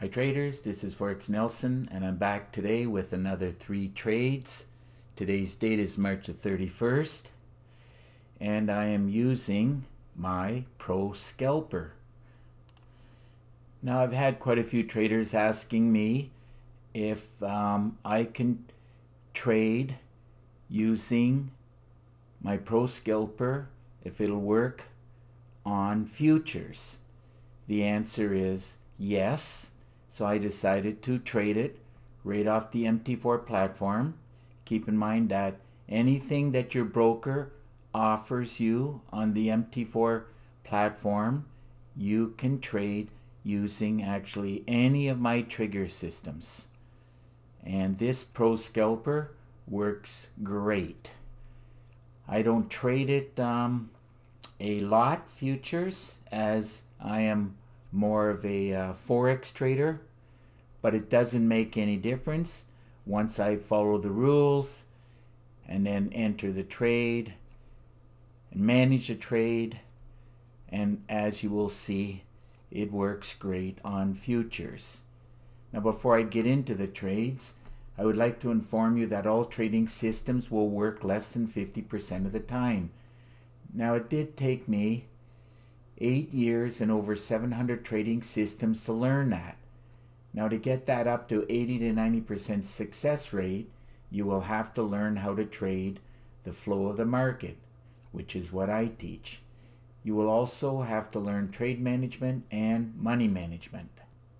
Hi traders, this is Forex Nelson and I'm back today with another 3 trades. Today's date is March the 31st and I am using my Pro Scalper. Now I've had quite a few traders asking me if I can trade using my Pro Scalper, if it'll work on futures. The answer is yes. So I decided to trade it right off the MT4 platform. Keep in mind that anything that your broker offers you on the MT4 platform, you can trade using actually any of my trigger systems. And this Pro Scalper works great. I don't trade it a lot futures, as I am more of a Forex trader, but it doesn't make any difference once I follow the rules and then enter the trade and manage the trade, and as you will see, it works great on futures. Now before I get into the trades, I would like to inform you that all trading systems will work less than 50% of the time. Now it did take me 8 years and over 700 trading systems to learn that. Now to get that up to 80 to 90% success rate, you will have to learn how to trade the flow of the market, which is what I teach. You will also have to learn trade management and money management.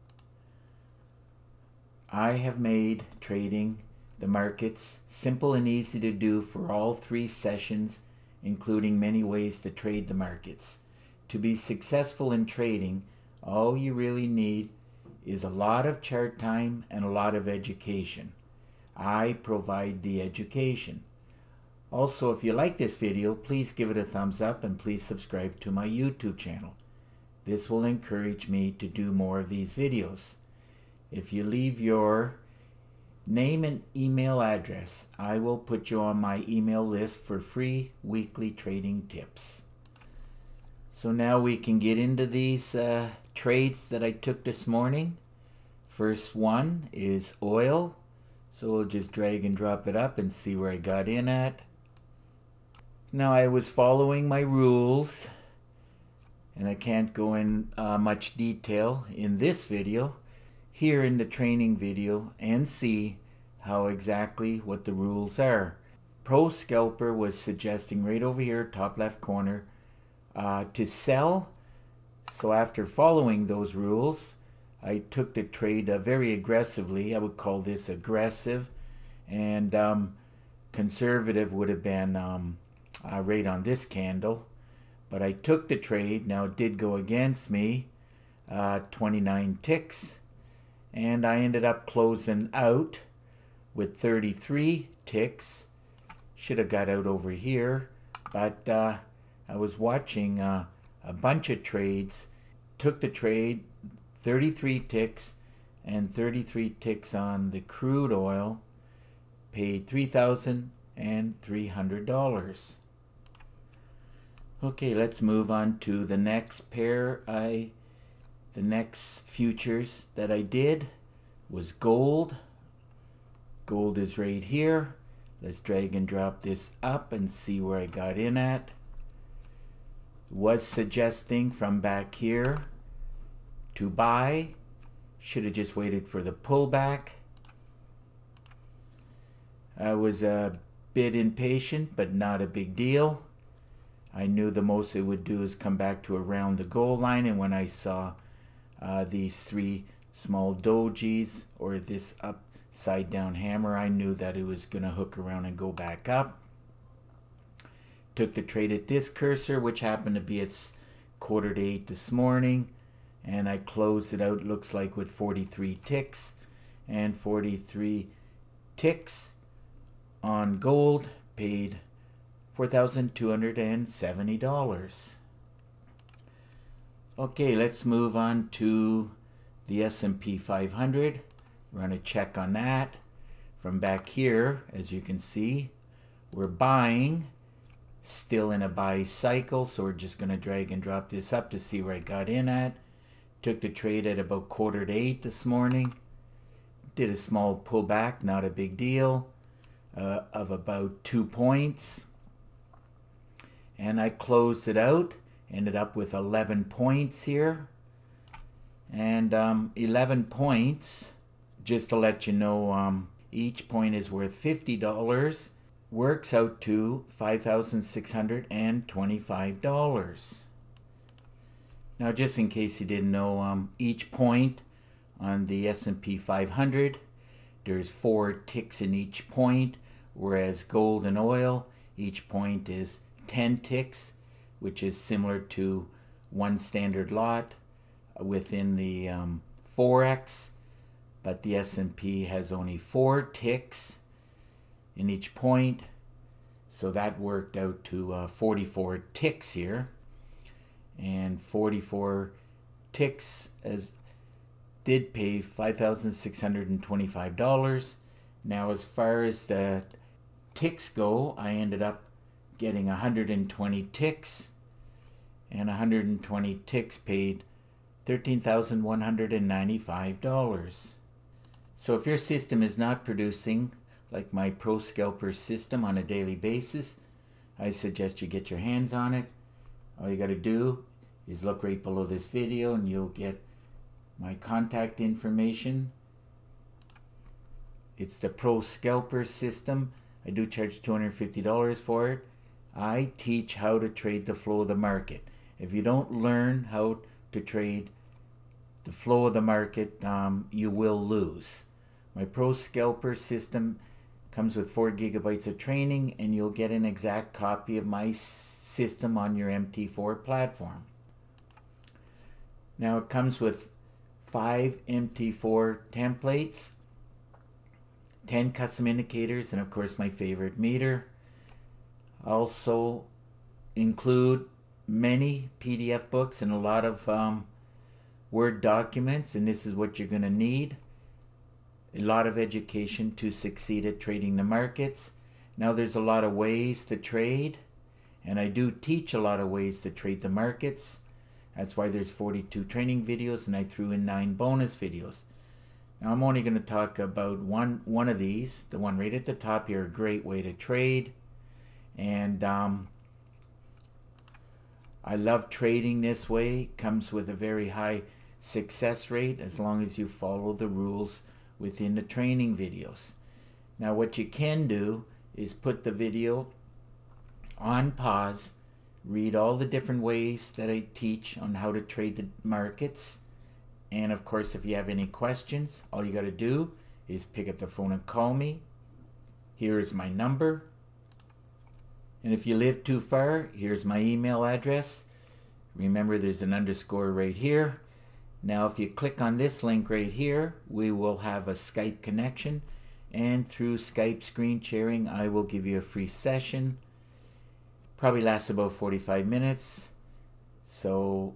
I have made trading the markets simple and easy to do for all 3 sessions, including many ways to trade the markets. To be successful in trading, all you really need is a lot of chart time and a lot of education. I provide the education. Also, if you like this video, please give it a thumbs up and please subscribe to my YouTube channel. This will encourage me to do more of these videos. If you leave your name and email address, I will put you on my email list for free weekly trading tips. So now we can get into these trades that I took this morning. First one is oil. So we'll just drag and drop it up and see where I got in at. Now I was following my rules and I can't go in much detail in this video. Here in the training video and see how exactly what the rules are. Pro Scalper was suggesting right over here, top left corner, to sell. So after following those rules, I took the trade very aggressively. I would call this aggressive, and conservative would have been right on this candle. But I took the trade. Now it did go against me, 29 ticks, and I ended up closing out with 33 ticks. Should have got out over here, but I was watching a bunch of trades, took the trade, 33 ticks, and 33 ticks on the crude oil, paid $3,300. Okay, let's move on to the next pair. The next futures that I did was gold. Gold is right here. Let's drag and drop this up and see where I got in at. Was suggesting from back here to buy. Should have just waited for the pullback. I was a bit impatient, but not a big deal. I knew the most it would do is come back to around the goal line, and when I saw these 3 small dojis or this upside down hammer, I knew that it was going to hook around and go back up. Took the trade at this cursor, which happened to be at 7:45 this morning, and I closed it out, looks like, with 43 ticks, and 43 ticks on gold paid $4,270. Okay, let's move on to the S&P 500. Run a check on that. From back here, as you can see, we're buying Still in a buy cycle, so we're just going to drag and drop this up to see where I got in at. Took the trade at about 7:45 this morning. Did a small pullback, not a big deal, of about 2 points. And I closed it out, ended up with 11 points here. And 11 points, just to let you know, each point is worth $50, works out to $5,625. Now, just in case you didn't know, each point on the S&P 500, there's 4 ticks in each point, whereas gold and oil, each point is 10 ticks, which is similar to one standard lot within the Forex, but the S&P has only 4 ticks in each point, so that worked out to 44 ticks here, and 44 ticks did pay $5,625. Now, as far as the ticks go, I ended up getting 120 ticks, and 120 ticks paid $13,195. So if your system is not producing like my Pro Scalper system on a daily basis, I suggest you get your hands on it. All you got to do is look right below this video and you'll get my contact information. It's the Pro Scalper system. I do charge $250 for it. I teach how to trade the flow of the market. If you don't learn how to trade the flow of the market, you will lose. My Pro Scalper system comes with 4 gigabytes of training, and you'll get an exact copy of my system on your MT4 platform. Now, it comes with 5 MT4 templates, 10 custom indicators, and of course my favorite meter. Also include many PDF books and a lot of Word documents, and this is what you're going to need. A lot of education to succeed at trading the markets. Now, there's a lot of ways to trade, and I do teach a lot of ways to trade the markets. That's why there's 42 training videos, and I threw in 9 bonus videos. Now, I'm only going to talk about one of these. The one right at the top here, a great way to trade. And I love trading this way. Comes with a very high success rate as long as you follow the rules within the training videos. Now, what you can do is put the video on pause, read all the different ways that I teach on how to trade the markets, and of course, if you have any questions, all you got to do is pick up the phone and call me. Here is my number, and if you live too far, here's my email address. Remember, there's an underscore right here. Now, if you click on this link right here, we will have a Skype connection, and through Skype screen sharing, I will give you a free session. Probably lasts about 45 minutes. So,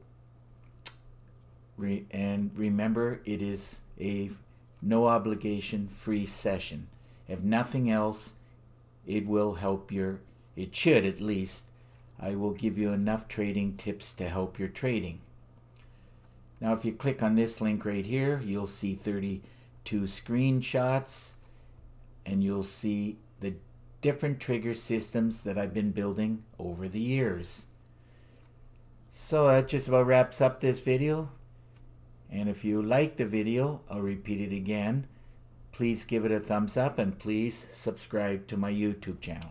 remember, it is a no obligation free session. If nothing else, it will help it should at least. I will give you enough trading tips to help your trading. Now, if you click on this link right here, you'll see 32 screenshots, and you'll see the different trigger systems that I've been building over the years. So that just about wraps up this video. And if you like the video, I'll repeat it again. Please give it a thumbs up, and please subscribe to my YouTube channel.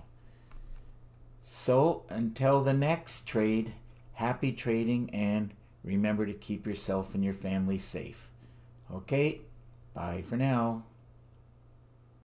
So until the next trade, happy trading, and remember to keep yourself and your family safe. Okay, bye for now.